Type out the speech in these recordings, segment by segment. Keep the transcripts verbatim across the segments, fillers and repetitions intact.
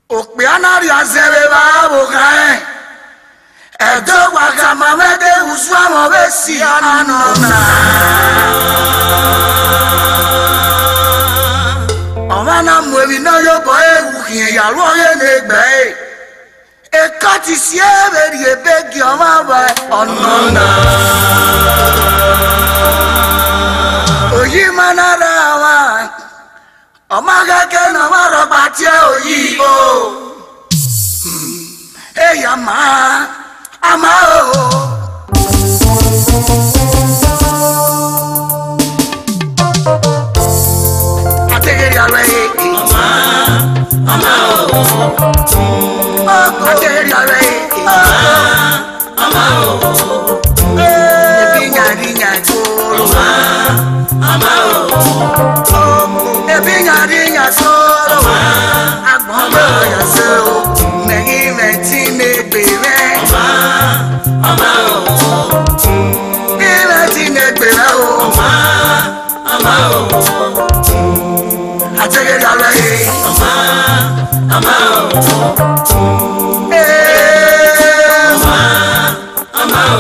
Okpianari azereba abokae. Edo wakama mede uswa mobesi anona. Omana mwebi no yo boe ukie ya roye negbe. E kati siebe di ebegi omaba anona. Oyi manara wa. Omaga ke no maro batie oyi o. Hey ama, ama o. Ategeri alwe. Ama, ama o. Ategeri alwe. Ama, ama o. Ebinya dinya ko. Ama, ama o. Ebinya dinya so. Ama, agbon ya so. Megi meti negbe re. Ama, ama o. Meti negbe re o. Ama, ama o. Ategeri alwe. Ama, ama o. Eh, ama, ama o.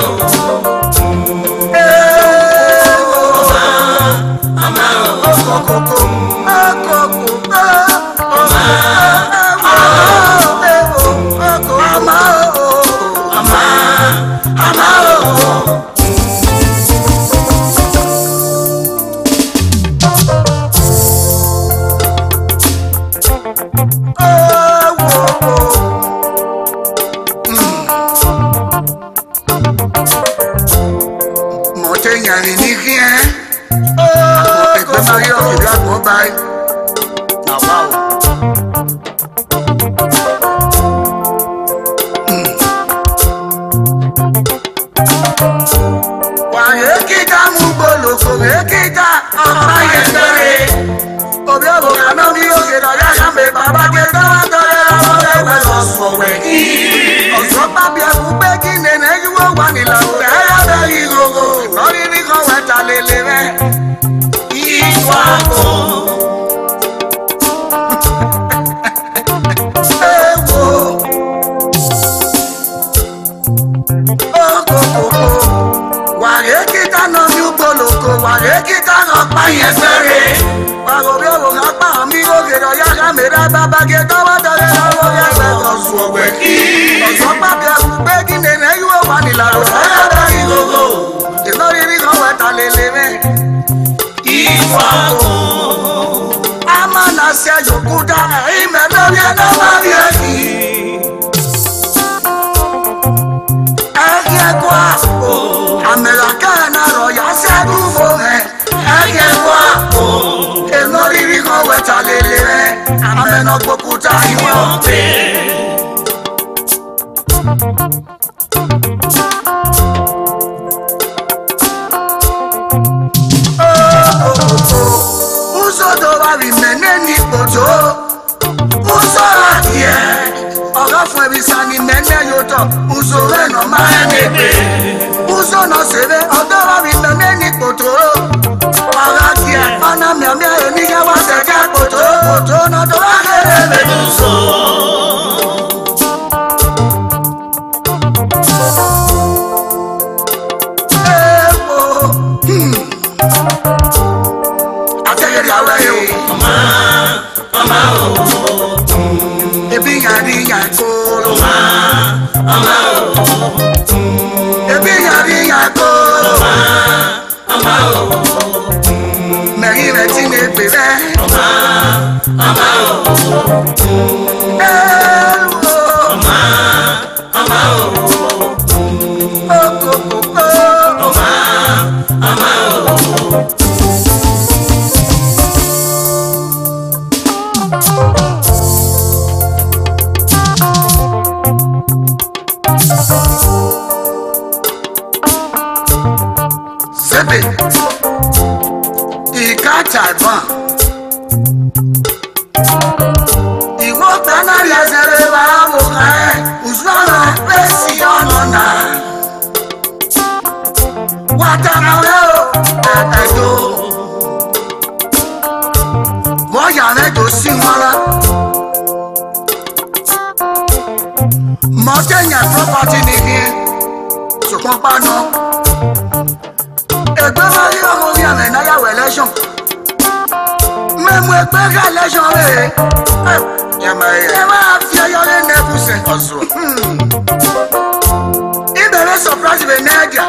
Kenya property ni here. So papa no. Egbe ma ri omo ri ame na ya election. Me mo egbe ga election re. Ya ma ya ma fi yo le nebuse ozo. Ibe be surprise be nadia.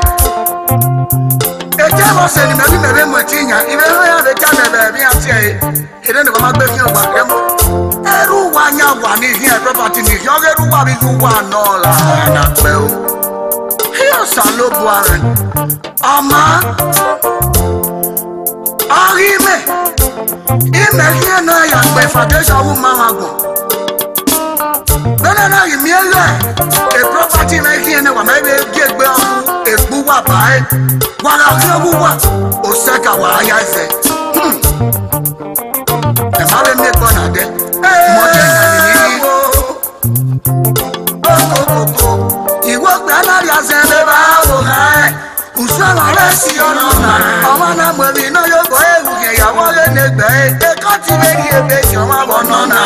Eje mo se ni me bi me be mo tinya. Ibe ya be ta me be bi ati e. Ede ni ko ma gbe fi o gba krem. Eru wa nya wa ni here property ni. Yo eru wa bi du wa no la na pe o. Here salo buaren. Ama Arime Ime here na ya pe foundation wu mama go. Bena na imi ele e property na here na wa me be gegbe oku epu wa bae. Wa na here wu wa o seka wa ya ze. E ma be me ko na de. Mo je na ni wo. Oko oko. Iwo gbe na ya ze be ba wo ha. Usama resi onona Omana mwebi no yogo eruge ya wole negbe Eko ti veri ebe si oma bonona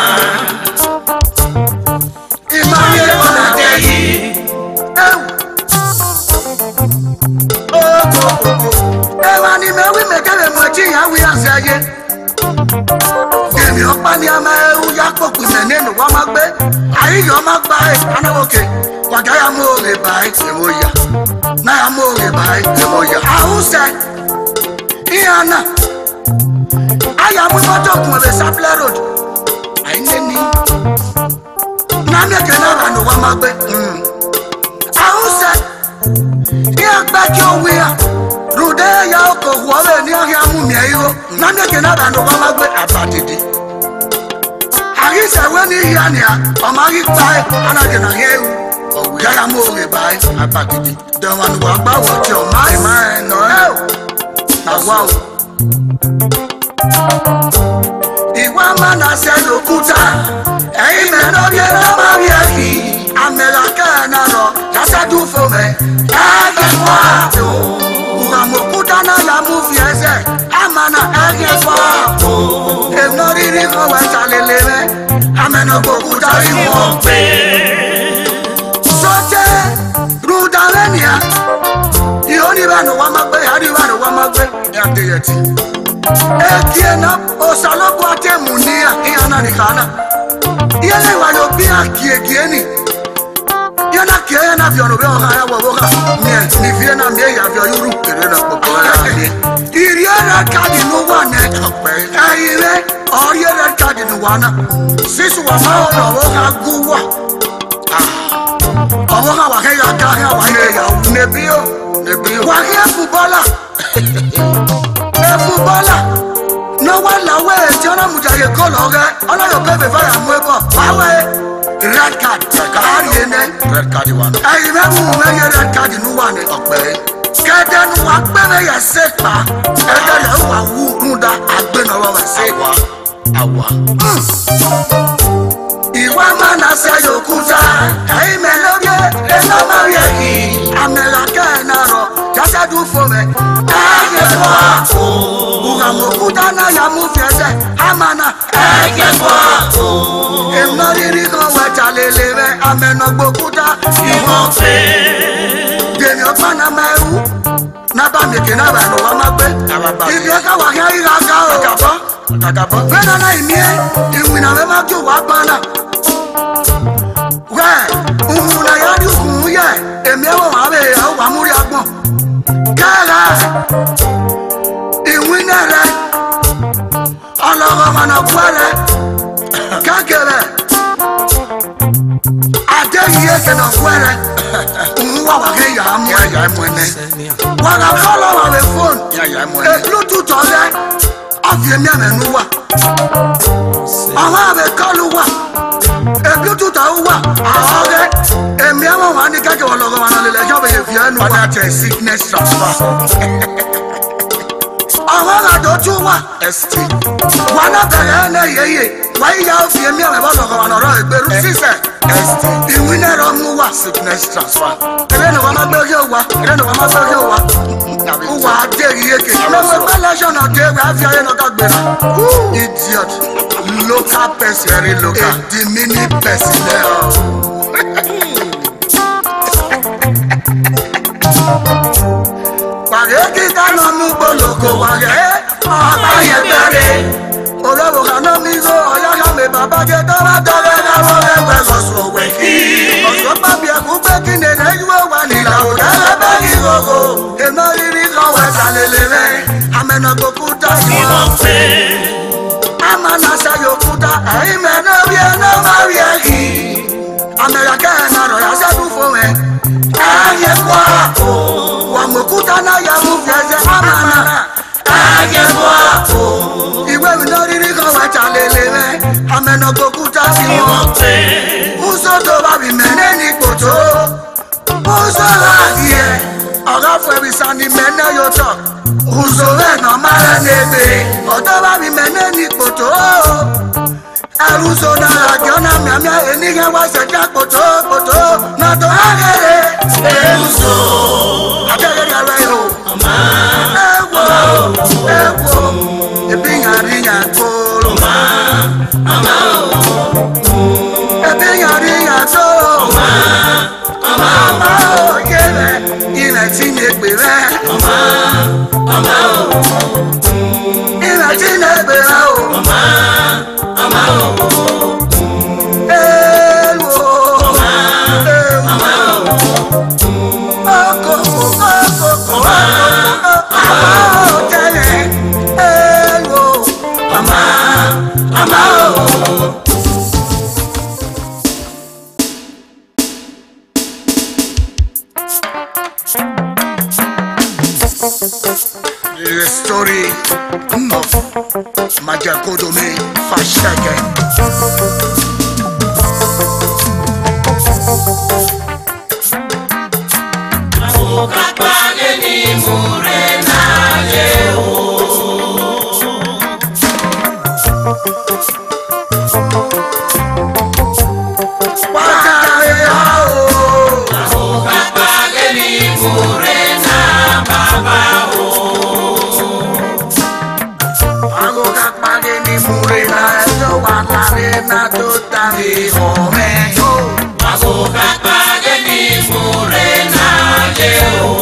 Imani ekona teyi Ewu Oko oko Ewa ni mewi mekele mwechi ya wia seye Demi okpa ni ama ewu ya koku menenu wamagbe Ayi yo magba e anawoke Wagaya mo le bai emoya Na ya mo le bai emoya Ahuse Iana Aya mu moto kun be Sapele road Aineni Na me ke na no wa magbe mm Ahuse Ia gba ki o wi a Rude ya ko wo be ni ya mu mi ayo Na me ke na no wa magbe abadede Agisa we ni ya ni a o ma ri pa ana ke na yewu Yaya mo re bai abagidi the one who agba what your mind mind no na wow Iwa mana se lokuta e me no ye na ma ye amela ka na ro ya sa du fo me e wa do Uwa mo kuta na ya mu fi ese amana e wa e no ri ri ko wa salele me amena go kuta ri mo pe Rudalenia, you only ran a woman by Harry ran a woman by your deity. Etienne, O Saloquate Munia, Iananicana. Yellow, I will be a key again. You're not caring of your Roha, Niviana, may have your root to run up. Iriana Cardinal one neck of pay. I or you're Cardinal one. Sis was out of Gua. Owo ka wa ke ya ka ya wa ye ya nebio nebio wa ke footballer e footballer no wa la we ti ona mu jaye goal oge ona yo bebe fire mu ebo wa we red card ka ri ene red card wa no ayi me mu me ye red card nu wa ni ope ke de nu wa pe me ya se pa e de le wa wu runda agbe no wa se wa awa Iwa mana se yokuta Ai me loge e no marie ki amela ka na ro ya sa du fo me aye kwa Uga mokuta na ya mu fiese amana aye kwa E mari ri ko wa chalele me ameno gbokuta iwon fe Demi opa na mewu na ba me ke na ba no wa magbe Ibi ka wa ya ira ka o akabo akabo Bena na imie iwina me ma ju wa bana Umuna ya di ukun ye emi ewo wa be ya wa muri agbon kala iwinere Ọlọ́run mana kwere kakere adeyiye ke na kwere unwa wa ke ya mu ya mu ne wa ga follow wa we phone ya ya mu ne bluetooth ore afie mi amenu wa Awa be call wa e bluetooth wa aore emi awon wa ni kake Ọlọ́run mana le le jo be fi enu wa sickness transfer Awa ga do tu wa st wa na bere na yeye wa ya o fi emi awon Ọlọ́run mana ro egberu sise st iwine ro mu wa sickness transfer ere no wa ma gbe wa ere no wa ma gbe wa wa deri yeke no we relation of dey we have here no ka gbera idiot local person very local the mini person there Go wage, abaye bere. Olówó kaná mi go, ọ̀yá ká mi bàbá jẹ tọ́lá tọ́lá náwó ẹgbẹ́ sọ̀sọ̀ wẹ̀kí. Ọ̀sọ́ pàbí ẹ̀kú pé kí ni ẹ̀rẹ́ yíwọ́ wà nílà òdà ẹ̀bẹ́ yìí gbogbo. Èmi rírí kan wẹ̀ sàlẹ̀lẹ̀ rẹ̀, àmẹ́nà gbogbo dá ìwọ̀n pé. Amana sa yokuta, ẹ̀yin mẹ́nà rí ẹ̀nà máa rí ẹ̀kí. Amẹ́ríkà ẹ̀nà rọ̀ yà sẹ́dún fún ẹ̀. Ẹ̀yẹ kọ́ àpò, wà mọ̀kúta náà yà mú fi ẹsẹ̀ amana. Ẹ̀yẹ kọ́ àpò, ìwé mi náà rírí kan wẹ̀ sàlẹ̀lẹ̀ rẹ̀, àmẹ́nà gbogbo dá ìwọ̀n pé. Muso tó bá mi mẹ́nẹ́ ní kòtó, muso láàdì ẹ̀. Ọ̀gá fún ẹbí sani mẹ́nẹ́ yóò tọ̀. Uzo ena mara nebe, otoba mi mene ni poto. Eruzo na ragiona miamia enige waseja poto poto. Na to agere, eruzo. Agere areyo, ama. Ewo, ewo. Ebinya rinya tolo, ama, ama. Ebinya rinya tolo, ama, ama, ama. Yele, ine tinye gbere, ama. Mama oh, ina tina bera oh, mama, mama oh, elo, mama, mama oh, oko, oko, oko, mama oh, tele, elo, mama, mama oh. The story of Majakodome Fasheke. Kakwane ni murena leo. Wakale hao. Kakwane ni murena baba. Na tota mi home yo, wago kakpage ni murena leo.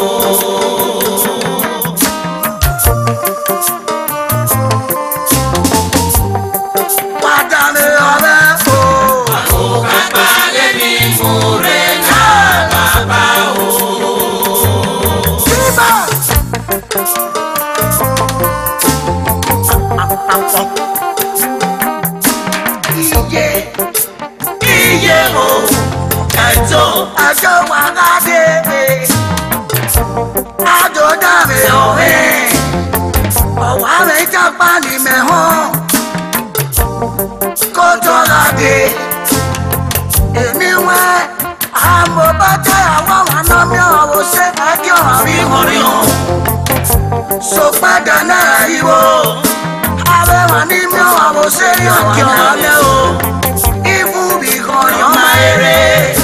Wadame ole o, wago kakpage ni murena baba o. Siba. Iye, iye o, ẹjọ́, ẹjọ́ wà ládé, àjò dàbí ọ̀rẹ́, ọ̀wá rẹ̀ jápá ní mẹ́hàn, kó tó ládé, èmi wẹ́, àmọ́ bá jẹ́ àwọn àná mi ọ̀rọ̀ ṣe ẹjọ́ àríwọ̀ríwọ̀n, so padà náà yíwọ́. Abewa ni mi ọ̀rọ̀ ṣe yọ̀kí ọ̀lẹ́ o. Ibu bí kọ̀yọ̀ máa eré.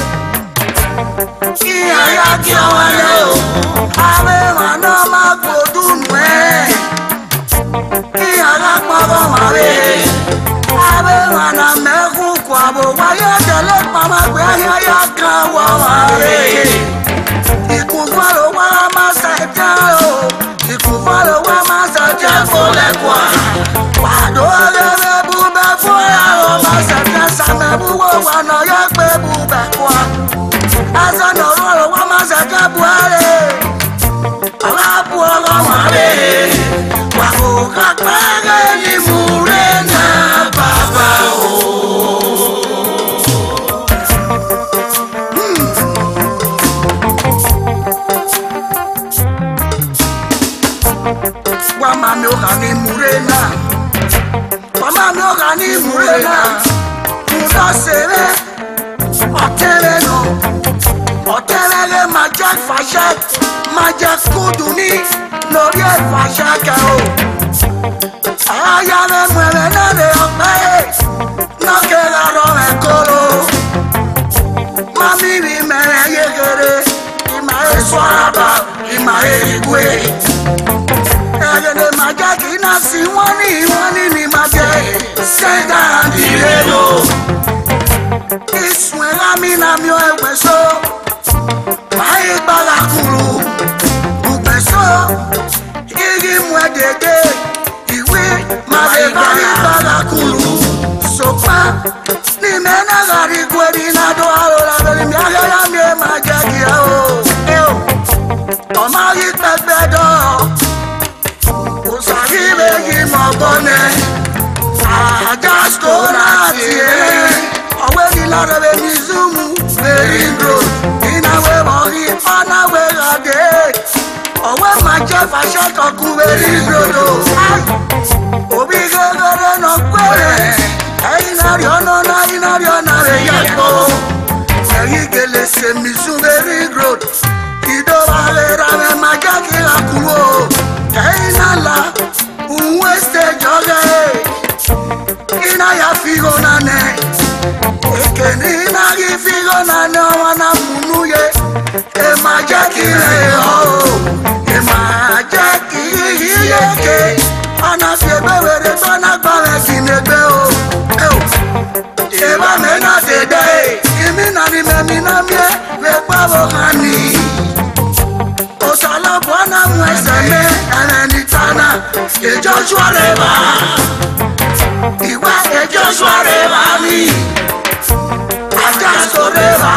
Ìyá ya kí ọ̀wá lé o. Abewa náà máa gbòdú nù ẹ́. Ìyá lápapọ̀ máa rè. Abewa náà mẹ́kún kọ àbò wáyé tẹ̀lé pamọ́ pé ayáyá kan wọ̀ máa rè. Ìkùnfọ́ ló wá máa ṣẹ̀dá o. Ìkùnfọ́ ló wá máa ṣẹ̀dá fúnlẹ̀kùn. Wàdó lẹ́rẹ́ bú bẹ́ fún ẹ̀rọ máa ṣẹ̀dá sàmẹ́bú wò wà náà yẹ pé bú bẹ́ kọ́. Ẹsẹ̀ náà rọrùn wọ́n máa ṣẹ̀dá buhari. Aláàbò ọ̀rọ̀ wà rè. Wàhù kápẹ́rẹ́ ní múre náà bàbá o. Wọ́n máa mi ò kà ní múre náà. Mama mi oga ni murena, muda sere, ọ̀tẹ̀rẹ̀ no, ọ̀tẹ̀rẹ̀ le majak fashak, majak kuduni, lórí ẹ̀ fashak o. Aya le mwere na le ọ̀pẹ́, n'oge laro ẹ̀ koro. Mami mi mere yegere, ima esu araba, ima erigwe. Ẹ̀rẹ̀dẹ̀ majak iná sí wọ́n ní wọ́n ní ní majak. Senda andirelo Iswe lami na mio eweso Mai balakuru Ubeso Igi mwede Ebari bagakulu sopa ni mena gari kwedi na do alo la beli mi aga ya mi ma jaki o eo o ma yi pepe do o sari be yi mo bone a just go na tie o we ni la re mi zumu very good ina we mo ri ana we ade o we ma je fa shot o ku very good o obi gogoro no kwere ainari ono na ainari ona re yapo eyi gele se mi su very good ido vale rame majaki la kuo ainala unwe stage oge ina ya figo na ne ekeni na gi figo na ne wana munuye e majaki re o e majaki yeke ana fiebe were bana gbawe kinegbe o eba mena dede imi na ni memi na mie we pavo hani osala bwana mwese me eneni tana e Joshua reba iwa e Joshua reba mi ajasko reba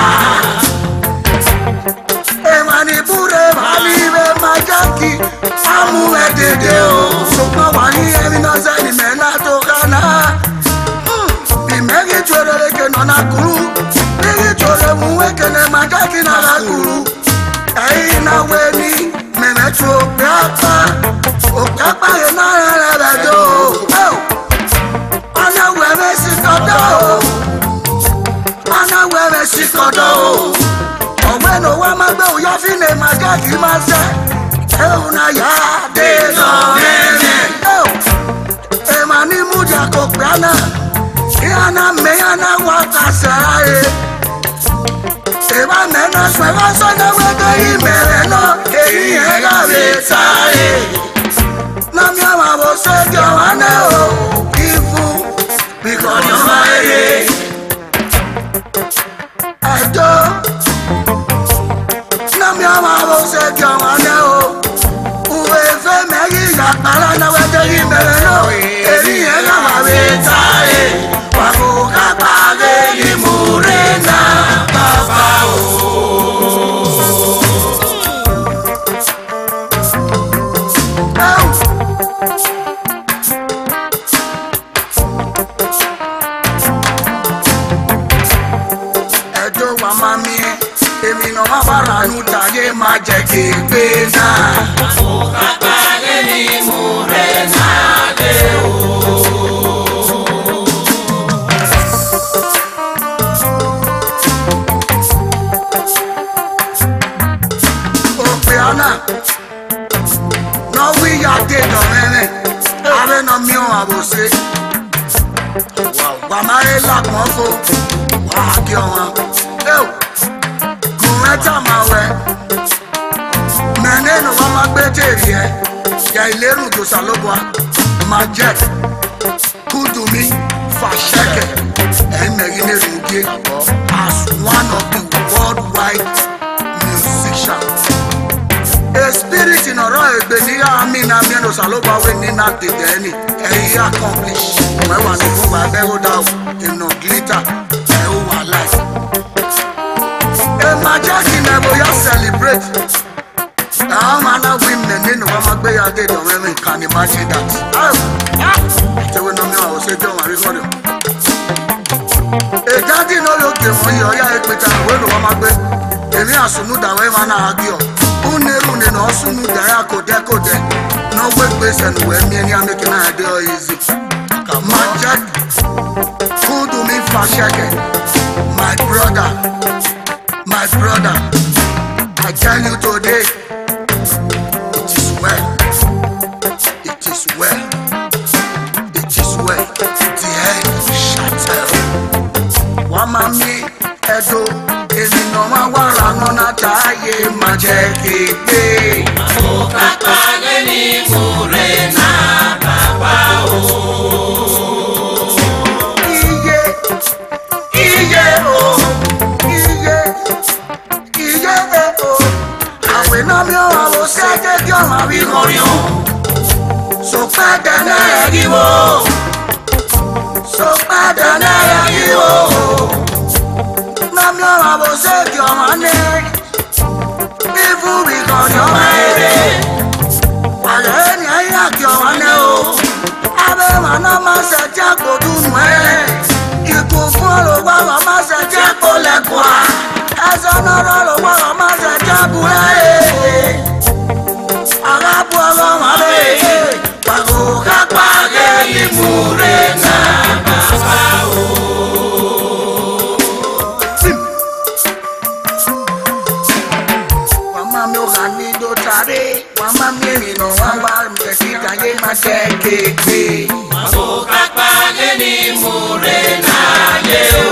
emani bure bali be majaki amu edede o sokwa wani emi na zeni mena tokana bi megi chorele ke nona kuru megi chore muwe ke ne majaki na la kuru ei na weni memetro papa o papa ye na la bedo oh ana we me sikodo ana we me sikodo o bueno wa magbe o ya fi ne majaki ma se una ya de no nene oh e mani muja ko piana yana me yana waka sae e ba me na swe ba so na we do i mere no e ye ga be sae na mi ama bo se jo ane o ifu because you are here I do na mi ama bo se jo ane o ala na we do i mere no e ye ga be sae wa ko ka pa ge ni murena baba o edo wa mami emi no ma bara nu taye ma je ki pe na ko ka pa ge ni murena de o no we are dead no meme ave no mi o abose wa ma e la kon fo wa ki o wa e o ku meta ma we mene no wa ma gbe teri e ya ilerun to salobwa ma jet kudu mi fa sheke e meri ne ruge as one of the worldwide musicians. A spirit in a row, Benia, Mina, Miano, Saloba, when in that did any, and he accomplished. When was the book I buried down in no glitter, and over life. A Majaki never celebrate. Now, man, I win the name of my bay. I did, or women can imagine that. So when I was saying, I recorded. A daddy no look for you, I put a word of my bed. And we are so new that way, man, I argue. Unerune no sunu dara kode kode no we base and we me ni make na dey easy Majak kudu mi fasheke my brother my brother I tell you today it is well it is well it is well the end shall tell wa mami edo emi no ma wara no na taye ma je kigbe o papa le ni murena baba o iye iye o iye iye o awe na mi o alo se je ki o ma wi korin o so pe padà náírà yíwò. So padà náírà yíwò. Mami ọ̀rọ̀ àbò ṣèkì ọmọ ní. Ifu ìkànnì ọmọ èrè. Àlẹ́ ní ayé àkì ọmọ ní o. Abẹ́ màná máa ṣe jẹ́ kó dùnú ẹ̀. Ikú fún olùwà wọn máa ṣe jẹ́ kó lẹ́kọ̀ọ́. Ẹ̀sọ́ náà lọ́wọ́ wọn máa ṣe jẹ́ búrẹ́ ẹ̀. Alábù ọlọ́run abẹ́ pàgò kápá gẹ́gẹ́ múre náà bàbá o. Wọ́n máa mi ò hà ní dòtàrí, wọ́n máa mi rìn náà wọ́n bá mi tẹ̀sí káyé máa jẹ́ kéèké. Pàgò kápá gẹ́gẹ́ múre náà yé o.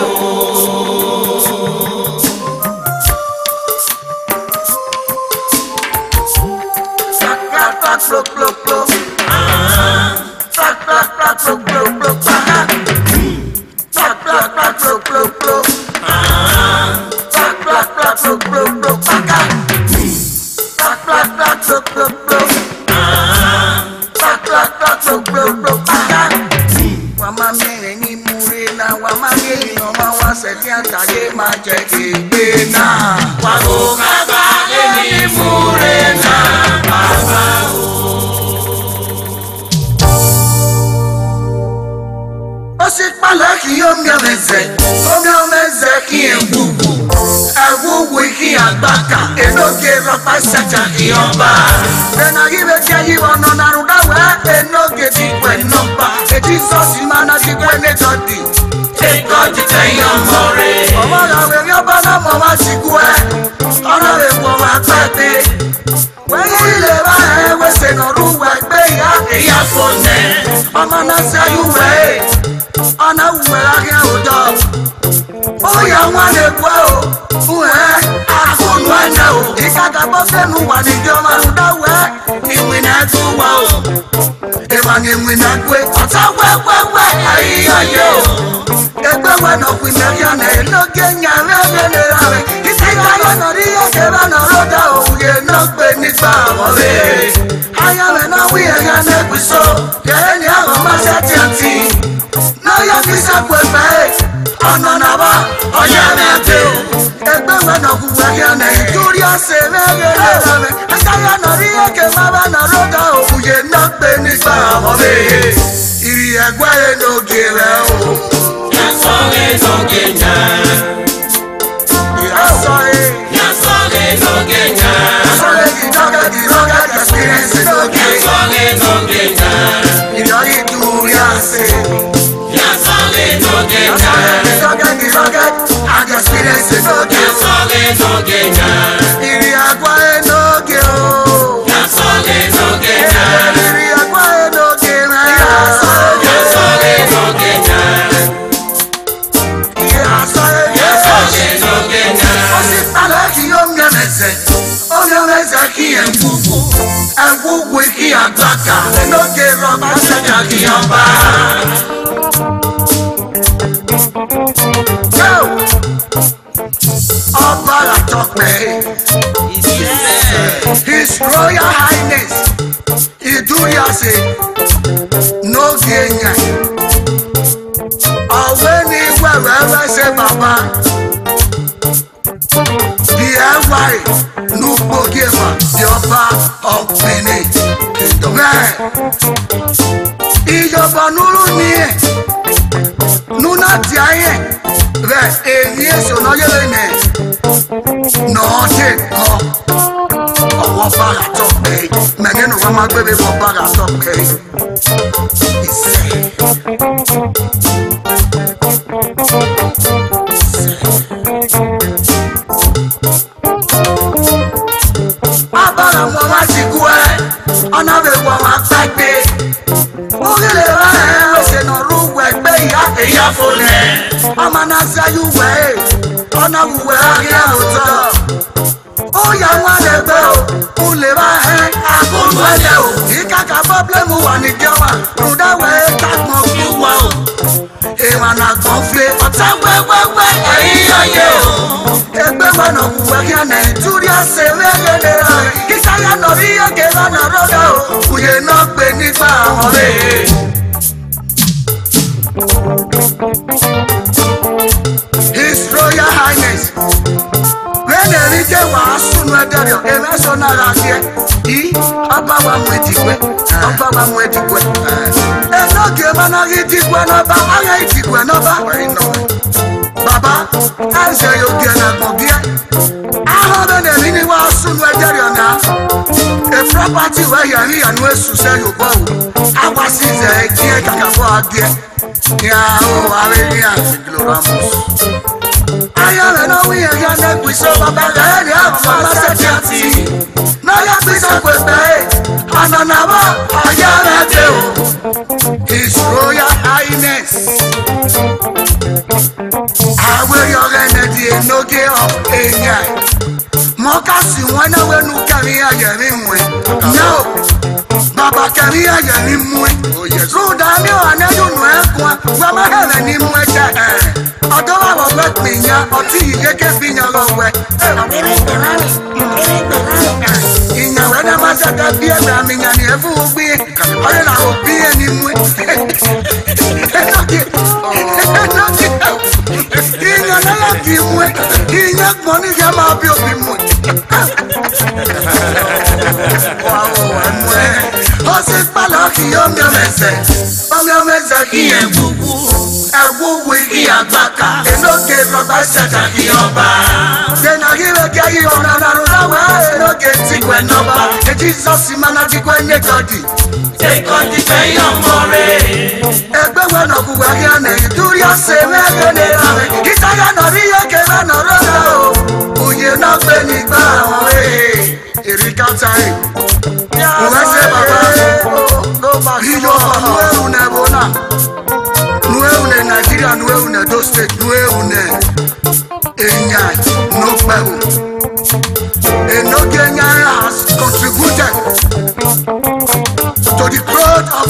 Pluk pluk pluk, ah, pluk pluk pluk pluk pluk pluk, ah, pluk pluk pluk pluk pluk pluk, ah, pluk pluk pluk pluk pluk pluk, ah, pluk pluk pluk pluk pluk pluk, ah, pluk pluk pluk pluk pluk pluk, ah. Wama mere ni murena, wama mere no ma wa se ti akaye ma je kigbe na. Wago kaba ni murena, baba o. Osipala ki omi omeze, omi omeze ki ebubu, ewuwu ki agbaka, enoge ropa seja ki oba. Bena ibe ki ayi ono na rudawe, enoge di kwe noba. E Jesus imana di kwe ne jodi, e God te yomore. Omo la we yoba na mo wa sikwe, ona we wo wa pete. We ile wa e we se no ruwe gbe ya, e ya fone. Omo na se yuwe. Ana uwe ahịa ụdọ Oya nwane gwa o Uwe akụnụ anya o Ika ga-abọfe n'ụwa n'ịdị ọma ụda wee Iwi na-etu ụwa o Ịwa na-enwe na kwe Ọta kwe kwe kwe ahịhịa ye o Egbe we nọkwu imeria na eloge nyare relere Isi ka ya nọrọ ihe kebe nọrọ da ouye n'ogbe n'ikpa ọrị Anya me na wiye ya na-ekwiso Yere ni ahụ masị ati ati N'oya kisa kwepe, ọ̀nà nàbà, ọ̀yẹ́ mẹ́tẹ́ o. Ẹgbẹ́ wẹ̀ nà kú wẹ̀yẹ nà ìtúrí ọ̀sẹ̀ mẹ́rẹ̀ẹ́rẹ́ rẹ̀. Ẹ̀ka yà nà rí èké bàbá nà lọ́dà òkúyè náà gbé nígbà ọ̀bẹ. Ìrì ẹ̀gbẹ́ yẹn n'oge rẹ̀ o. Yàtọ̀ rẹ̀ n'oge jà. Yàtọ̀ rẹ̀. Yàtọ̀ rẹ̀ n'oge jà. Yàtọ̀ rẹ̀ kìdọ́gẹ̀ kìdọ́gẹ̀ experience n'oge. Yàtọ̀ rẹ̀ n'oge jà. Ìyọ̀ ìdúrí àṣẹ. Rocket, rocket, rocket, I just feel it no get. Solid no get. Iri agwa no get. Solid no get. Iri agwa no get. Solid no get. Solid no get. Osi pala ki omya meze, omya meze ki enfufu, enfufu ki agbaka, no get roba seja ki oba. Ọba Atọ́pẹ́, His Royal Highness Iduriase n'oge enya, ọ̀wé ní wẹ̀wẹ̀wẹ̀ ṣe bàbá, di ẹwà n'ugbogi ẹ̀fà di ọba ọ̀pẹ̀nẹ̀ bẹ́ẹ̀. Ìjọba nuru ni ẹ̀, nuna ti ayé. Rẹ̀ èyí èso náà yẹ́lẹ̀ nẹ̀ náà dé kọ́ ọwọ́ bára Atọ́pẹ́ mẹ́rin nù wọ́n máa gbé mi fọ́ bára Atọ́pẹ́ ìṣe. Abára wọn wá sí kú ẹ ọ̀nà rẹ̀ wọ́n wá gbàgbé orílẹ̀ rẹ̀ ọ̀sẹ̀ náà rú ẹgbẹ́ ìyá èyí àfọ̀nẹ́. Ọmọ náà ṣe ayúwẹ̀ ẹ̀, ọ̀nà wùwẹ̀ àríyá òótọ́. Ó yà wọ́n lẹ́gbẹ́ o, ó lè bá ẹ àkóso ẹ̀jẹ̀ o. Ìkàkà bọ́blẹ́mù wà ní jọ́wà, rúdáwẹ̀ ẹ̀ kápọ̀ fún wa o. Èèmà náà gbọ́n fi ọ̀tá wẹ́wẹ́wẹ́ ẹ̀yìn ọ̀yẹ́ o. Ẹgbẹ́ wọn náà wùwẹ̀ kí ọ̀nà ìtúrí ọ̀sẹ̀ mẹ́rẹ̀ẹ́rẹ́ rẹ̀. Kíkà yà nọ̀ rí ẹ̀kẹ́ lọ́nà rọ́dà o. Kùyè náà gbé nígbà ọ̀rẹ́. Highness. When they reach a wasu no ederio, e me so na ra die. I aba wa mu edigwe, aba wa mu edigwe. E no ge ma na edigwe no ba, aya edigwe no ba. Baba, ase yo ge na ko bia. Aha be ne ni wasu no ederio na. A property where you are and where to sell your bow. I was in the gear for a gear. Yeah, oh, I really have the Gloramos. I am an old year, and we saw a bag of Massachati. Now, you have to go back. And another, I am a deal. His Royal Highness. I will your energy, no gear of a guy. Mokasi wana wenu kariya yeri mwe. No, baba kariya yeri mwe. Ruda mi wane yunwe kwa wama hele ni mwe cha. Odowa wawek minya, oti yeke binya lowe. Inya wena mazaka biye na minya ni efu ubi. Oye na ubiye ni mwe. Enoki, enoki. Inya na yaki mwe. Inya kmoni yama api obi mwe. Ose pala ki omyo meze, omyo meze ki egugu, egugu ki agbaka, enoke roba seta ki oba. Tena hiwe ki ayi ona na runawe, enoke tikwe noba, e Jesus imana tikwe nekodi. Tekodi pe yomore. Egbe wano kuwe yane, iduri ase mege ne rame, itaya noriye kema norona o, uye na kwe ni ba oe. Erika tai, uwese baba, hiyo nuwe une bona, nuwe une Nigeria, nuwe une do state, nuwe une Enya, no peru. Eno Kenya has contributed to the growth of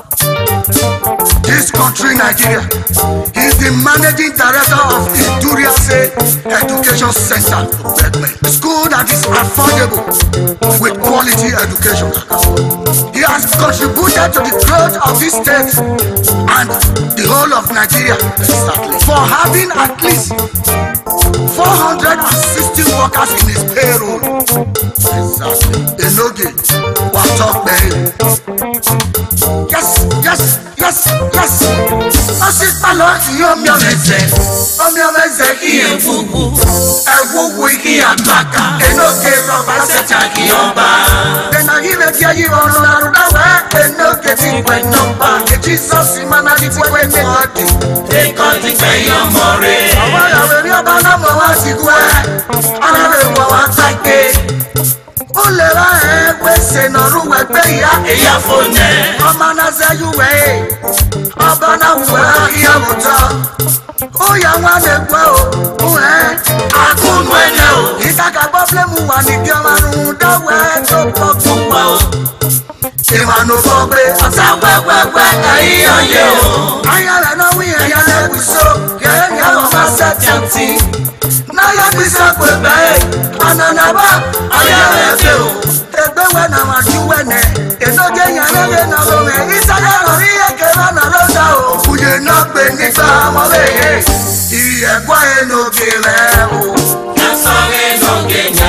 this country, Nigeria. He is the managing director of Iduriase Education Center, a school that is affordable with quality education. He has contributed to the growth of this state and the whole of Nigeria for having at least four hundred sixty workers in his payroll. Exactly. Enoge, what talk, babe? Yes, yes, yes, yes. Osis palo ki omyo meze, omyo meze ki efugu, efugu ki agbaka. Enoge roba seta ki oba. Ena hive ki ayi ono na rudawe, enoge tikwe noba. E Jesus imana tikwe nekodi, tekodi pe yomore. Awa ya weri oba na mo wa tikwe, ana we wa wa take. Ulera e wese noruwe pe ya eya fone. Oma na ze yuwe, oba na uwe ya muta. Oya wane kwe o, uwe akunwe ne o. Itaka boble mu wa ni kioma nuda we to pokuwa o. Ima no boble, asa we we we aiyo ye o. Aya le no wi ya le wiso, ye ya o ma se tianti. Na ya bisa kwe be, ananaba aya le fe o. Egbe we na ma juwe ne, enoge ya le na lo me. Isaya lo ri e ke ba na lo da o. Uye na pe ni gba mo be ye. Iye kwa enoge le o. Yaso enoge nya.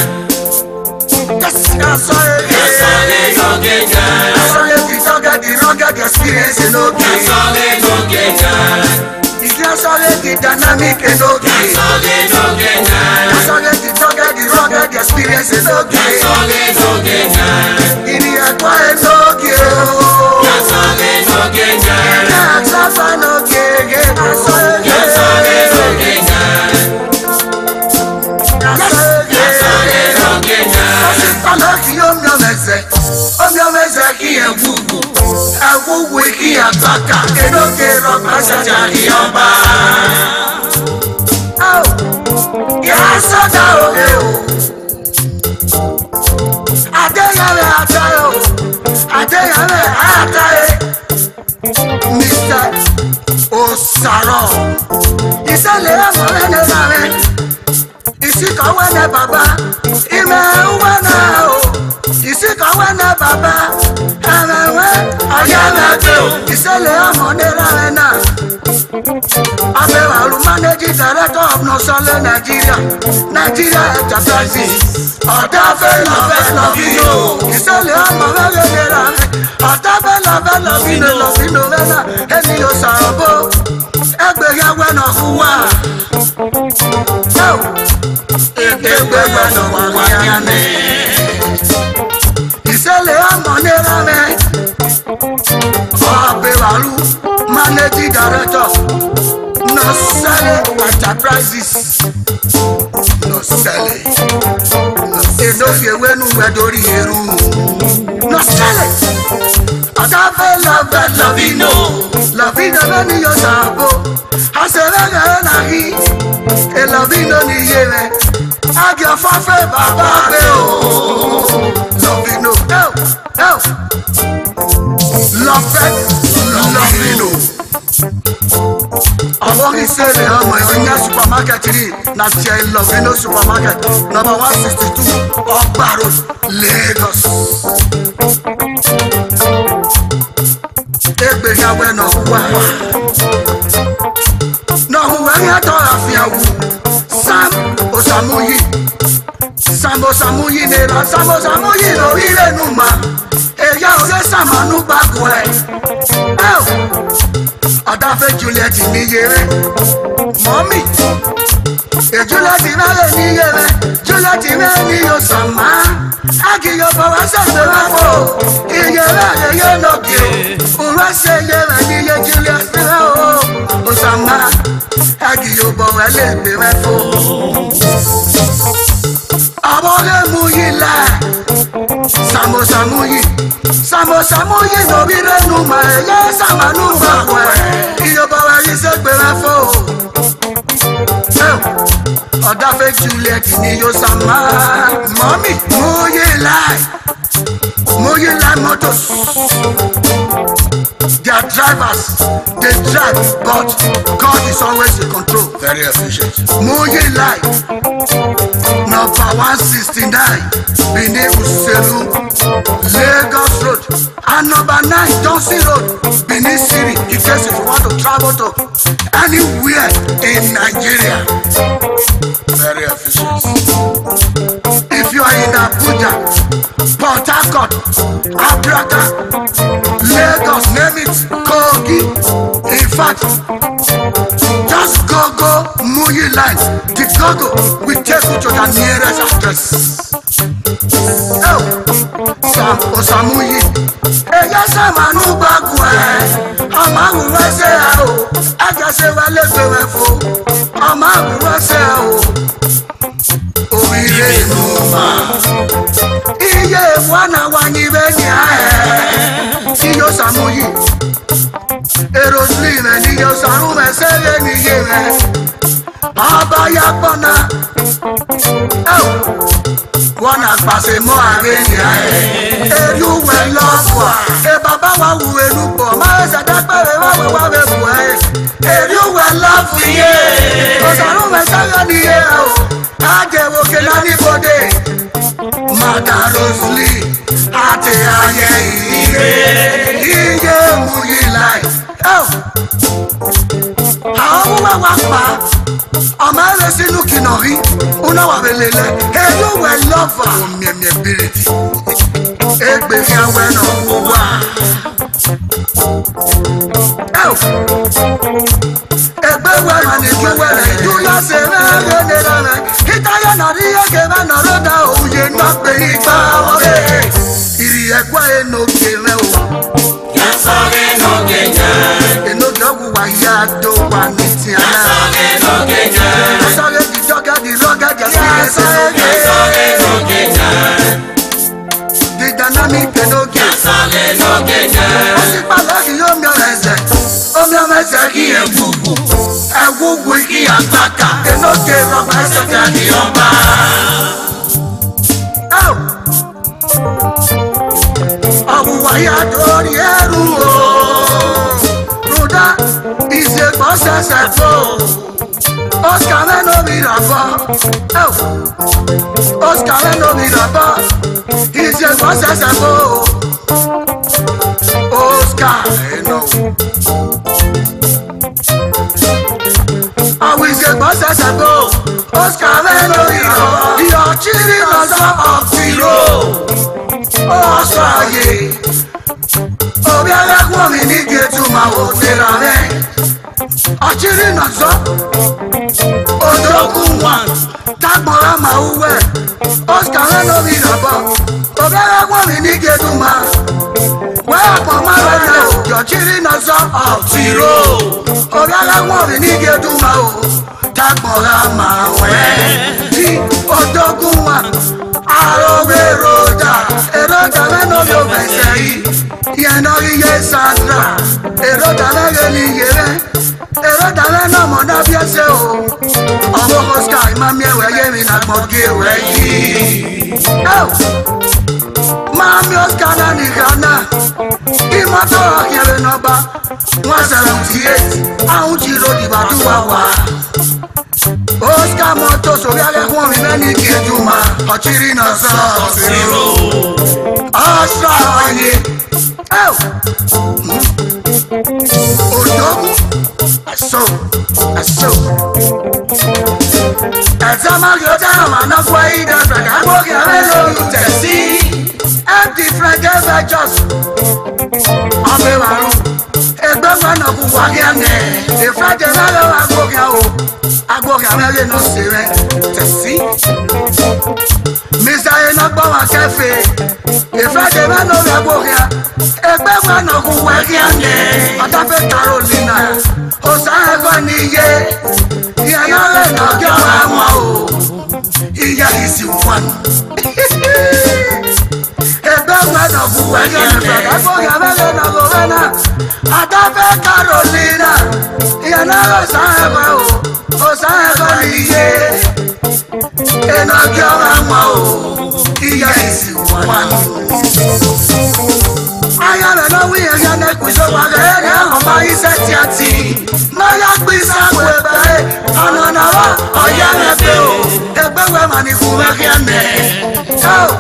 Yes, yaso enoge nya. Yaso enoge nya. Yaso enoge nya. Yaso experience enoge. Yaso enoge nya. Yaso enoge dynamic enoge. Yaso enoge nya. Yaso enoge rugged experience enoge. Yaso enoge nya. Iye kwa enoge o. Yaso enoge nya. Yaso enoge nya. Yaso enoge nya. Yaso enoge nya. Palo ki omyo meze, omyo meze ki egugu, egugu ki agbaka, enoge roba seta ki oba. Oh, yaso da o e o. Adeyale ata o, adeyale ata e. Mister Osaro, isale amore ne sare. Isika wene baba, ime wena o. Isika wene baba, eme we ayame te o. Isele amone la wena, abe walumane Managing Director of Nosale Nigeria, Nigeria Enterprises. Otafe love lovino, Isele ama vela, Otafe love lovino, lovino vela, eni yo sarabo, egbe yawe no kuwa. Egbe yawe no kuwa yane. Isele ama nera me, Obewalu, Managing Director, Nosale Enterprises. Nosale. Enofi wenu wedori heru. Nosale. Otafe love lovino, lovino veni yo sabo. Asevega nahi, e lovino ni yeme. Agya fafe baba be o. Lovino, oh, oh. Love, lovino. Avant il s'est levé, il y a un supermarket, il y a un Lovino supermarket, number one sixty-two, Oak Barrow, Lagos. Egbe yawe no wa. No huwe ya to afiawu. Sam Osamuyi. Sam Osamuyi ne la Sam Osamuyi no ile numa. Eya ore samanu bagwe. Oh. Odafe Juliet ni yere. Mommy. E Juliet na ni yere. Juliet na ni yo sama. Agi yo bawa se se wako. Iyere ye no ki. Ura se yere ni ye Juliet na o. Osama. Agi yo bawa le be wako. Abole muyila. Samo Samuyi. Samo Samuyi no bire numa. Ye sama numa kwe. Iyo bawa yise gbe wako. Odafe Juliet ni yo sama. Mommy, Muyila, Muyila Motors. They are drivers, they drive, but God is always in control. Very efficient. Muyila, number one sixty-nine, Bini Uselu, Lagos Road, and number nine, Johnson Road, Benin City. In case if you want to travel to anywhere in Nigeria. Very efficient. If you are in Abuja, Port Harcourt, Abraka, Lagos, name it, Kogi. In fact, just go go Muyi line. The Gogo will take you to the nearest address. Oh, Sam Osamuyi. Eya Samanu Bagwe. Amaru wese o. Agase wale gbewe fo. Amaru wese o. Oire numa. Iye wana wani beni ae. Iyo Samuyi. Erosline ni yo saru mesele ni yeme. Abaya bona. Oh. Wana pase mo areni ae. Eru we love. E baba wa wu elupo. Ma se dapere wa we wa we bu e. Eru we love ye. O saru mesele ni ye o. Aje wo ke na ni bode. Madarosli. Ate aye ire. Iye Muyila. Oh. Àwọn wa wa pa. Ọmọ ẹ̀rẹ́ sínú kìnà rí, una wà belele, ẹ̀yọ́ wẹ̀ lọ́fà. Omi ẹ̀mí ẹ̀bírìtì, egbe fi awẹ́ náà kó wá. Egbe wẹ̀rẹ̀ ní kí wẹ̀rẹ̀, ìdúyà ṣe rẹ̀ lé rẹ̀. Kítáyà náà rí ẹ̀gẹ̀ bá náà rọ́dà òye náà pé ìgbà ọ̀rẹ́. Ìrì ẹ̀gbọ́n ẹnu kéré o. Yasọ̀rẹ́ ló gẹ̀yà. Ènójọ́ wùwà yá tó wà ní tìǹà. Yasọ̀rẹ́ ló gẹ̀yà. Yasọ̀rẹ́ di dọ́gà di lọ́gà jà sí ẹsẹ̀. Yasọ̀rẹ́ ló gẹ̀yà. Di dynamic enoge. Yasọ̀rẹ́ ló gẹ̀yà. Ó sì pàlọ́ kí omi ọ̀rẹ́ ẹsẹ̀. Omi ọmọ ẹsẹ̀ kí ẹ̀gbùgbù. Ẹ̀gbùgbù kí àgbàkà. Enoge rọ̀bà ẹsẹ̀ kí àdì ọba. Ọ̀bùwà yà dórí ẹrù o. Rúdà ìṣègbọ́ ṣẹ̀ṣẹ̀ fò. Oscar mẹ́nu mi rà bọ̀. Oscar mẹ́nu mi rà bọ̀. Ìṣègbọ́ ṣẹ̀ṣẹ̀ fò. Oscar ẹ̀nà. Àwọn ìṣègbọ́ o terare achiri nazo odoku wan tagbora ma uwe Oscar no bi rabo obere gwa mi ni geduma wa po ma ra yo chiri nazo of zero obere gwa mi ni geduma o tagbora ma we di odoku wan arowe roda eroda no yo besei yeno ye sandra eroda na ni yere eroda na mo na biese o omo Oscar ma mi ewe ye mi na mo ge we yi oh ma mi Oscar na ni kana i mo to yere no ba one seventy-eight ahun ji ro di ba du wa wa Oscar moto so ya le won mi na ni kejuma achiri na sa zero asra ye oh odogu aso aso Ezama yoda mana kwa ida fraka bogi amelo utesi and different just abe waru egbe mana ku wa gane e frade malo agbogi o agbogi amelo no sere tesi Misa ena gbo wa kefe e frade malo agbogi egbe mana ku wa gane atafe Carolina o sa ego ni ye ya ya le na gyo wa o iya isi one egbe mana ku wa gane agbogi amelo na go na atafe Carolina ya na o sa ego o sa ego ni ye ena gyo wa o iya isi one ayala no wi ya na kwiso wa ga ya o ma ise ti ati ma ya kwisa we be ana na wa o ya na pe o egbe we ma ni ku me ya ne so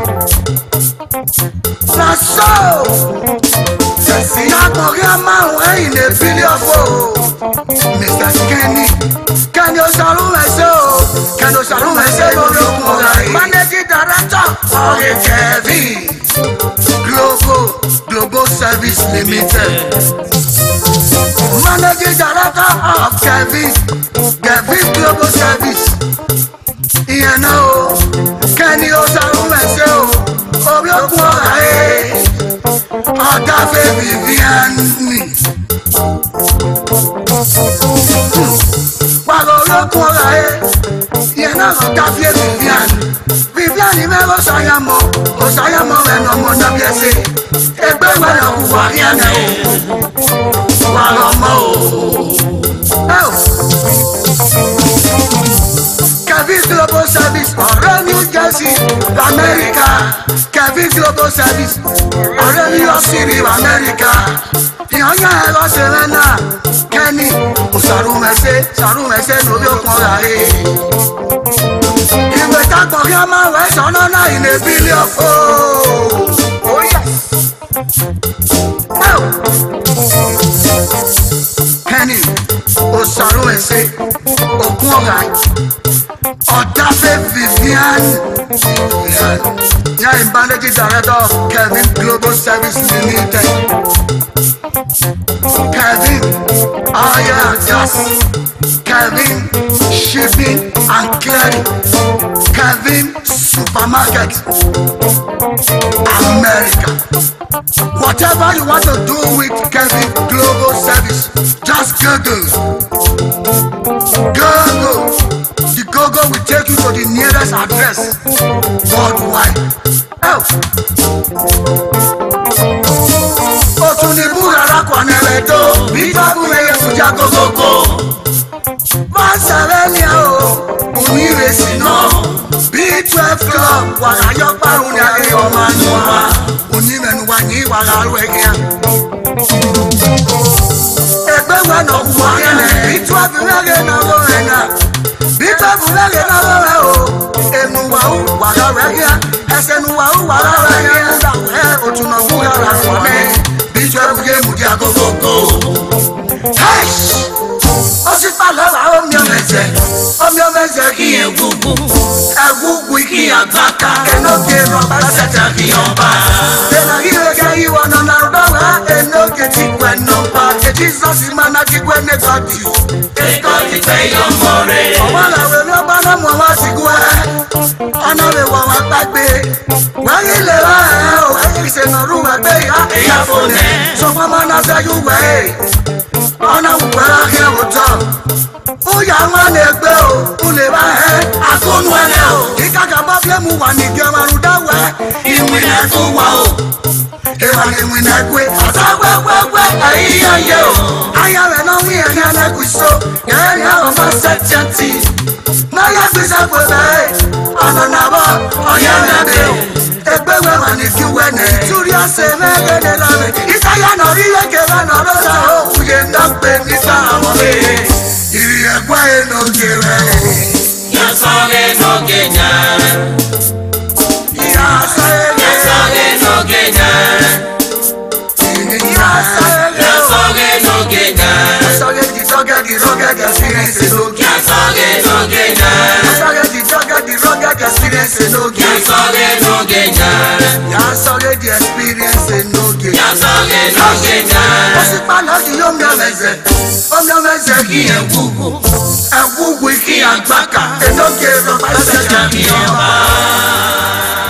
na so si na ko ya ma we in the video for Mister Kenny Kenny o salu me so Kenny o salu me so lo lo ko ga managing director o Kevin Global Global Service Limited Managing Director of Kevin Kevin Global Service you know Kenny Osarumense o obi okun ora e Agafe Vivian ni Walo okun ora e you know Agafe Vivian Vivian ni me lo sayamo o sayamo we no mo na biese egbe we na ku wa ri ana o wa lo mo o Kevin Global Service or New Jersey America Kevin Global Service or New York City America Yanya lo se na Kenny Osarumense Sarumense no bi okun ra e Iwe ta ko ya ma we so no na in a billion oh oh yes oh Kenny Osarumense okun ra Agafe Vivian ya in managing director of Kevin Global Service Limited Kevin oh yeah yes Kevin Shipping and Clearing Kevin Supermarket America whatever you want to do with Kevin Global Service just Google Google the Google will take you to the nearest address worldwide oh Otuni burara kwa neleto bitabu meye kuja gogogo Masalenia o unire sino B twelve club wala yo paru ni ale o manuwa unimenu wa ni wala ruegia egbe we no wa ene B twelve mege na go ena B twelve mege na go o enu wa u wala ruegia esenu wa u wala ruegia e otuna burara kwa me B twelve ge mu dia gogogo hey Osipa lawa omi omeze omi omeze ki egugu egugu ki agaka enoke roba seta ki oba ena hiwe ke iwa na na roba enoke ti kwenoba Jesus mana kigwe negoti. Egoti pe yo more. Wala we no bana mo wa sigwe. Ana we wa wa gbagbe. Wa ile wa o e se no ru wa gbe ya. E ya fone. So mama na say you we. Ana wa he o to. O ya wa le gbe o. O le wa he. Akonu ene o. Ika ga ba ble mu wa ni ge wa ru da we. Iwi na to wa o. Ewa ni mu na gwe. Ata gwe gwe gwe. Ayi yo yo. Aya we no wi e na ku so. Ya ya o ma se chanti. Na ya gbe sa gbe be. Ana na ba. Oya na be o. Egbe we wa ni ki we ni. Turi ase me ge de la me. Isaya no ri ye ke wa no ro sa o. Uye na pe ni sa awon me. Iri egbe e no ge we. Ya so ge no ge nya. Ya sa e Ya so ge no ge nya. Ya sa e Ya so ge no ge nya. Soge di soge di roge di experience no ge. Ya so ge no ge nya. Soge di soge di roge di experience no ge. Ya so ge no ge nya. Ya soge di experience no ge. Ya so ge no ge nya. Osipa na di yo mi ameze. O mi ameze ki e wugu. E wugu ki agbaka. E no ge ro pa se jami o.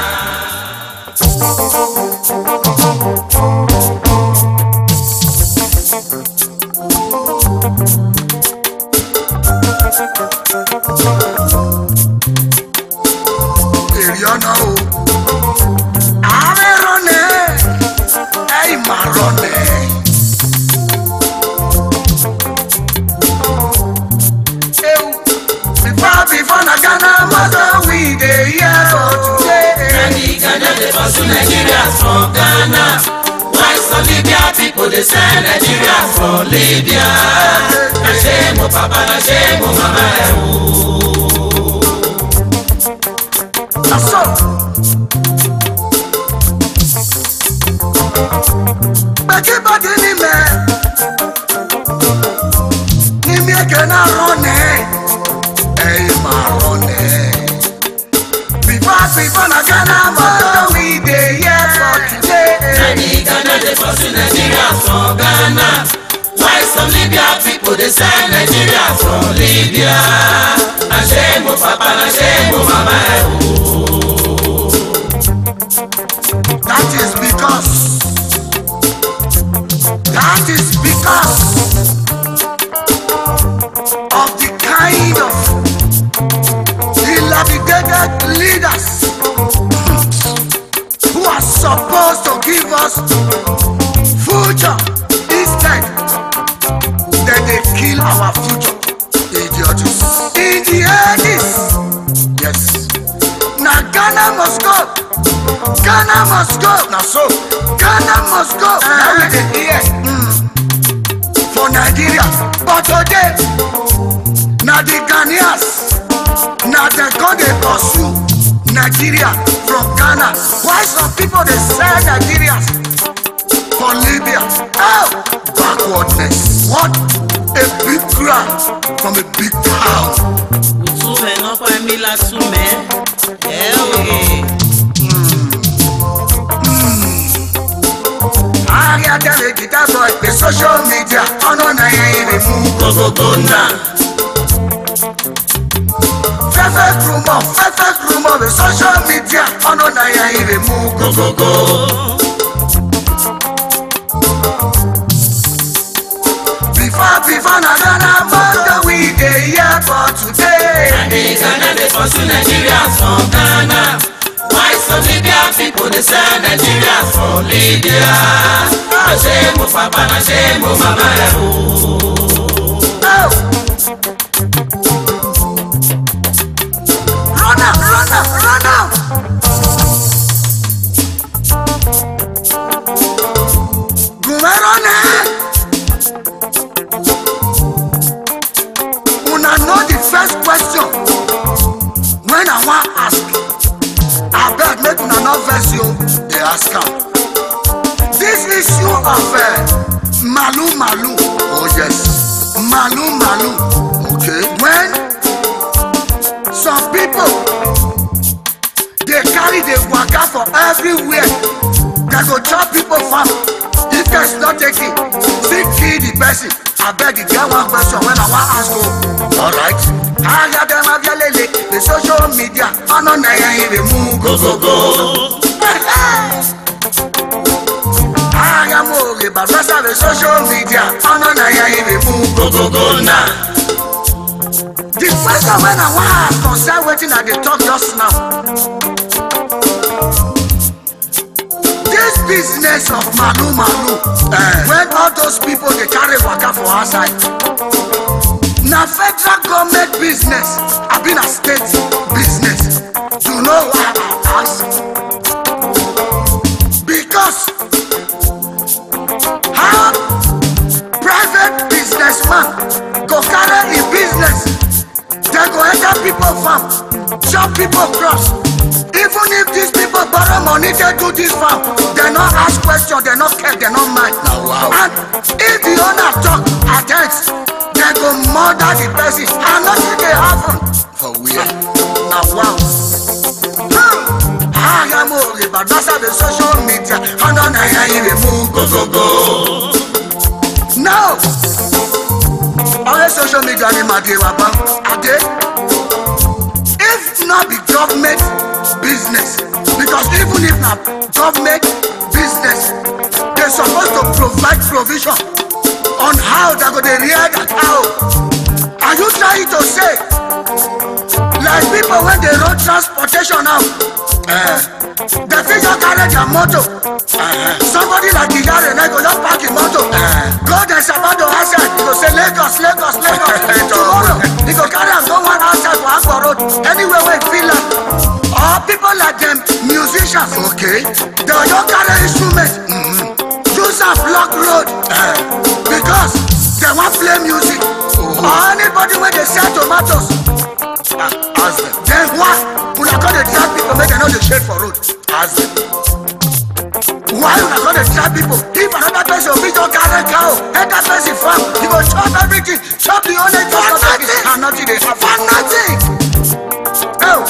Eriana o. Averone. Ei marone. Eu. Before before na Ghana mother we dey here for today. Nani Ghana dey pursue Nigeria from Ghana. Why some Libya people dey send Nigeria from Libya? Na shame o papa, na shame o mama e o. That's all. Beki body ni me. Ni me ke na rone. Ei marone. Before before na Ghana mother we dey here for today. Nani Ghana dey pursue Nigeria from Ghana. Why some Libya people dey send Nigeria from Libya? Na shame o papa, na shame o mama e o. That is because. That is because of the kind of dilapidated leaders who are supposed to give us future. Instead, then they kill our future. Idiots. In the eighties, yes. Now Ghana must go. Ghana must go. Now so, Ghana must go. Now we dey hear for Nigeria. But today, now the Ghanaians, now they go dey pursue Nigeria from Ghana. Why some people they sell Nigerians for Libya? Oh, backwardness. What a big cry from a big town. Utume no kwa mila sume. Ewe. Aria tell guitar boy the social media ono na yen remove Gogo gona. Fefe rumor, fefe rumor the social media ono na yen remove Gogo go. Before before na Ghana mother we dey here for today. Nani Ghana dey pursue Nigeria from Ghana. Why some Libya people dey send Nigeria from Libya? Na shame o papa, na shame o mama e o. Oh. Run out, run out, run out. Gumerone. Una know the first question when I want ask. I beg make una no vex you. They ask am. This issue of uh, malu malu. Oh yes, malu malu. Okay. When some people they carry the waka for everywhere, they go chop people farm. If there's not taking, still kill the person, I beg you get one question when I want ask you. Alright. I got them have your lele, the social media, I know na ya in the move go go go. I am okay, but rest of the social media, I know na ya in the move go go go now. The question when I want ask concern waiting at the talk just now. This business of malu malu, uh, when all those people they carry waka for outside. Now federal government business, I've been a state business. You know why I ask? Because how private businessman go carry a business, they go enter people farm, chop people cross. Even if these people borrow money, they do this farm, they not ask questions, they not care, they not mind. Now, wow. And if the owner talk attends, they go murder the person and nothing they happen. For where? Now wow. I am okay, but that's how the social media and on I hear the move go go go. Now, all the social media ni madi wapa ade. If not the government business, because even if not government business, they supposed to provide provision on how they go to rear that cow. Are you trying to say, like people when they road transportation now, uh, they figure carry their motor. Uh, somebody like Iyare and I go just park his motor. Uh, go there, Sabado outside. He go say Lagos, Lagos, Lagos. Tomorrow, he go carry and go one outside for Agbo Road. Anywhere where he feel like. Or people like them, musicians. Okay. They go just carry instruments. Mm-hmm. Use a block road. Uh, because they want play music. Oh. Or anybody when they sell tomatoes. Uh, ask them. Then what? When I call the drag people, make them know the shade for road. Ask them. Why you not gonna trap people? If another person will be your carry cow, and that person farm, you go chop everything, chop the only for nothing, and nothing they have for nothing. Oh,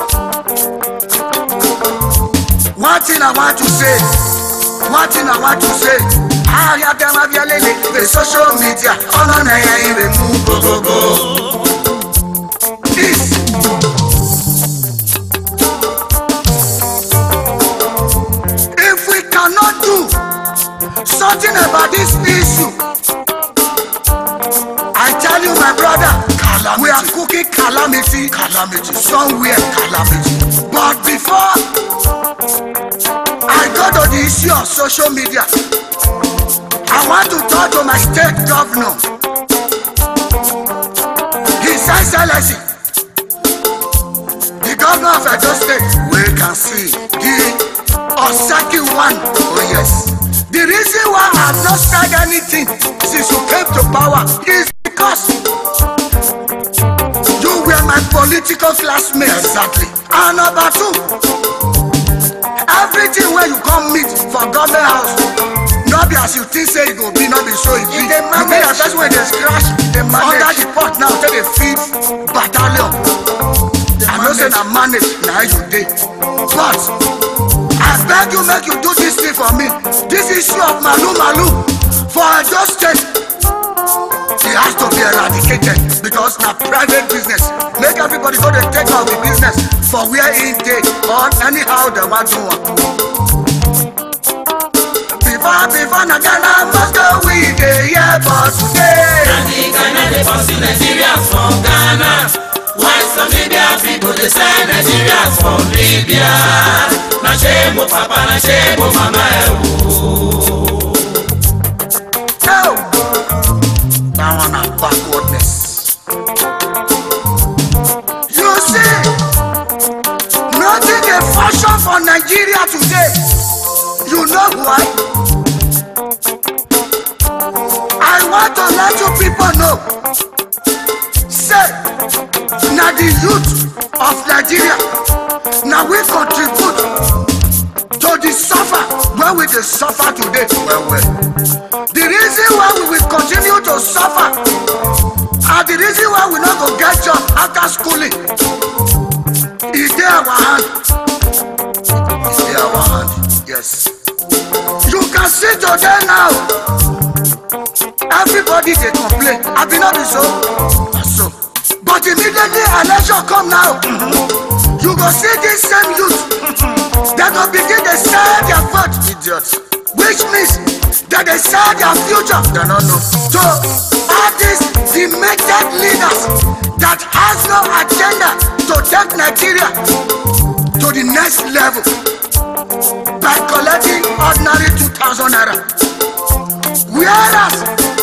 one thing I want to say, one thing I want to say, I have them have your lady, the social media, all on the air, they move, go go go. This. Cannot do something about this issue. I tell you, my brother, calamity. We are cooking calamity, calamity somewhere, calamity. But before I go to the issue of social media, I want to talk to my state governor, His Excellency, the governor of Edo State. We can see the Osaki one. Oh yes. The reason why I've not said anything since you came to power is because you were my political classmate. Exactly. And number two, everything where you come meet for government house, not be as you think say it go be, not be so it be. You be the person when they scratch under the pot now till they feed battalion. I know say na manage na you dey, but I beg you make you do this thing for me. This issue of malu malu for Edo State, it has to be eradicated because na private business. Make everybody go dey take out the business for where it dey or anyhow they want to. Before before na Ghana must go we dey here for today. Na the Ghana dey pursue Nigerians from Ghana. Why some Libya people they send Nigerians from Libya? Na shame o papa, na shame o mama oh. Oh, that one a backwardness. You see, nothing a fashion for Nigeria today. You know why? I want to let you people know. Say, now the youth of Nigeria, now we contribute to the suffer when we dey suffer today. Well, well. The reason why we will continue to suffer, and the reason why we not go get job after schooling, is there our hand. Is there our hand? Yes. You can see today now. Everybody everybody they complain. I be not be so, so. But immediately election come now, you go see this same youth. They go begin to sell their vote, idiots. Which means that they sell their future. They don't know. So all these demented leaders that has no agenda to take Nigeria to the next level by collecting ordinary two thousand naira. Whereas,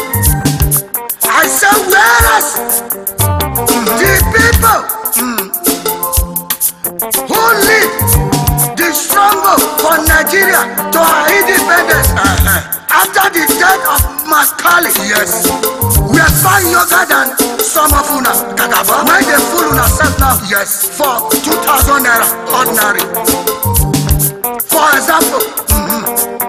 I say whereas, the people mm, who lead the struggle for Nigeria to our independence uh-huh. after the death of Macaulay, yes, we are far younger than some of una. When they fool una self now, yes, for two thousand naira ordinary. For example, mm-hmm.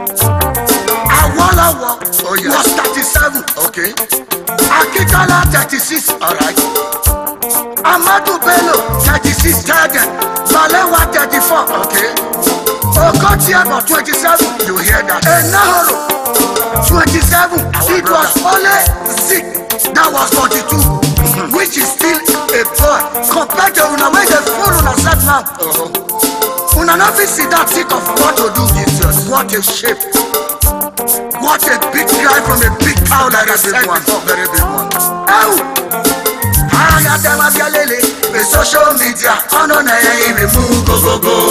Awolowo oh, yes. was thirty-seven. Okay. Akitola thirty-six. All right. Amadu Bello thirty-six. Tegen. Balewa thirty-four. Okay. Okotiebo twenty-seven. You hear that? Enahoro twenty-seven. It was only Zik that was forty-two, mm-hmm. which is still a boy compared to una when they fool una set now. Uh-huh. Una never see that sick of what to do. Jesus, what a shape. What a big cry from a big cow like a big one. Very big one. Oh! I got them up your lily. The social media. Oh no, no, you move. Go, go, go.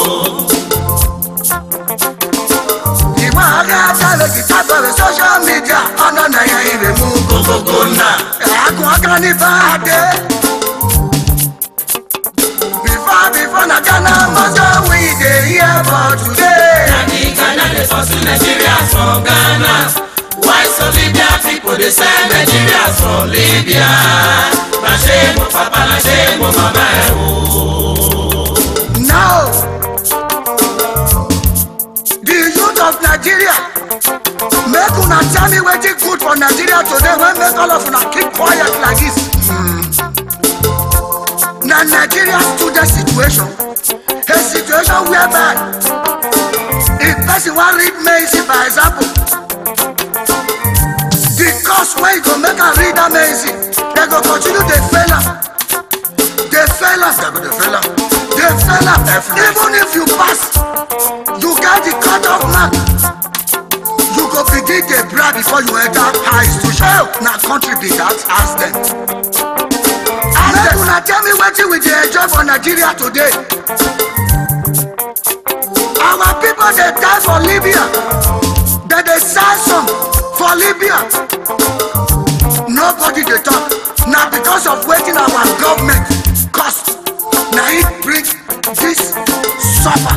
You want to have a guitar for the social media. Oh no, no, you move. Go, go, go, now. I can't even Before, before, I can't know we dey here for today. They force Nigeria from Ghana. Why so Libya people they send Nigeria from Libya? Na shame of papa, na shame of mama. Now, the youth of Nigeria make una tell me wetin good for Nigeria today when make all of una keep quiet like this. Mm. Na Nigeria student situation, a situation whereby if person want read Macy by example, the course where you go make a read that Macy, they go continue the failure. They fail us, they go the failure. They fail us. Even if you pass, you get the cut-off mark. You go begin the brag before you enter high institution. Oh, now country be that, ask them. Ask them. Now tell me what you will enjoy for Nigeria today. Our people they die for Libya, then they sell some for Libya. Nobody they talk. Now because of waiting our government cost, now it bring this suffer.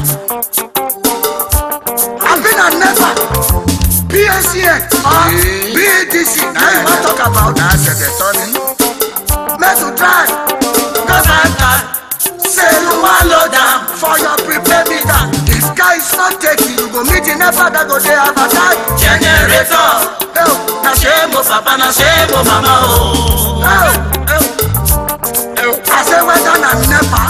I've been a never P S C N or B A D C. Now you want to talk about that? Make to try, cause I can say you want low down for your prepare me down. Guys not taking you go meet in never that go there advertise generator. Oh, na shame of papa, na shame of mama. Oh, oh, oh. I say whether na never.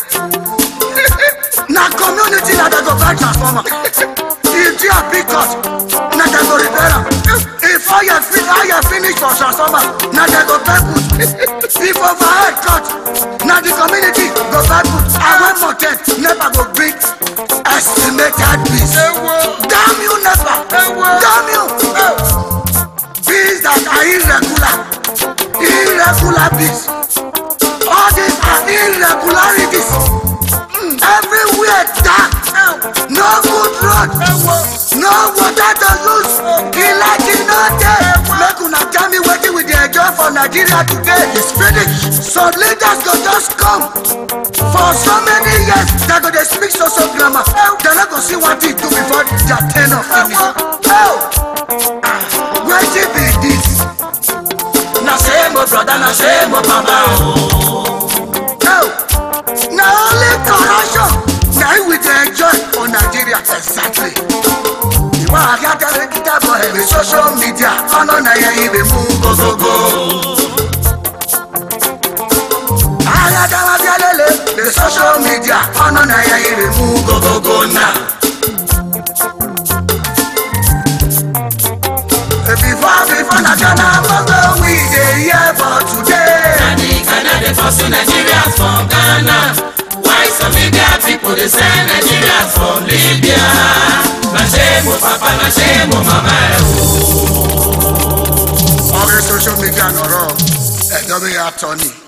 Na community na they go buy transformer. If you are big cut, na they go repair. If all you finish, all you finish for transformer, na they go pay put. If overhead cut, na the community go buy put. I want more ten, never go bring. Estimated bees. Damn you, never. Damn you. Bees that are irregular. Irregular bees. All these are irregularities. Mm. Everywhere dark. No good road. No water to use. Like you know there. Make una tell me what we dey enjoy for Nigeria today is finished. So leaders go just come. For so many years, they go they speak social grammar. They not go see what they do before their tenure finish. Oh, where it be this? Na shame of brother, na shame of mama. Oh, now only corruption. Now we dey enjoy for Nigeria exactly. You want to get the boy the social media? Oh no, na yeah, he be move go go go. The social media, oh no, na ya you remove go go go now. Before before na Ghana, we pursue Nigerians from Ghana. Why some media people they send Nigerians from Libya? Na shame o papa, na shame o mama. All the social media no wrong. Ẹ̀dọ́ bí yà tọ́ ni.